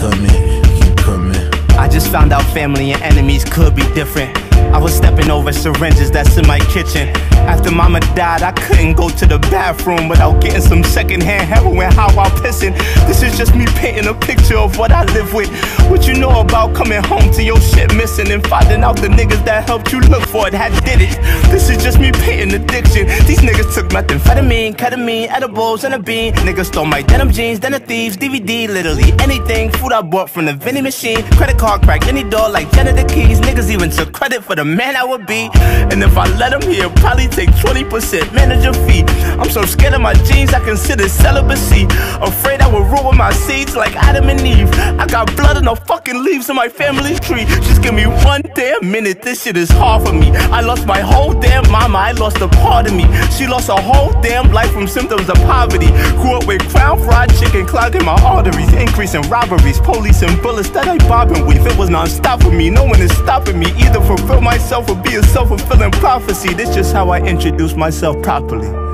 keep coming. I just found out family and enemies could be different. I was stepping over syringes that's in my kitchen. After mama died, I couldn't go to the bathroom without getting some secondhand heroin, how while pissing. This is just me painting a picture of what I live with. What you know about coming home to your shit missing and finding out the niggas that helped you look for it had did it. This is just me painting addiction. These niggas took methamphetamine, ketamine, edibles, and a bean. Niggas stole my denim jeans, then the thieves, DVD, literally anything. Food I bought from the vending machine. Credit card cracked any door like Janet the Keys. Niggas even took credit for the man I would be. And if I let him, he'll probably take 20% manager fee. I'm so scared of my jeans, I consider celibacy. Afraid I will ruin my seeds like Adam and Eve. I got blood on the fucking leaves of my family's tree. Just give me one damn minute, this shit is hard for me. I lost my whole damn mama, I lost a part of me. She lost her whole damn life from symptoms of poverty. Grew up with crown fried chicken clogging my arteries. Increase in robberies, police and bullets that I bob and weave. It was non-stop for me, no one is stopping me. Either fulfill myself or be a self-fulfilling prophecy. This just how I introduce myself properly.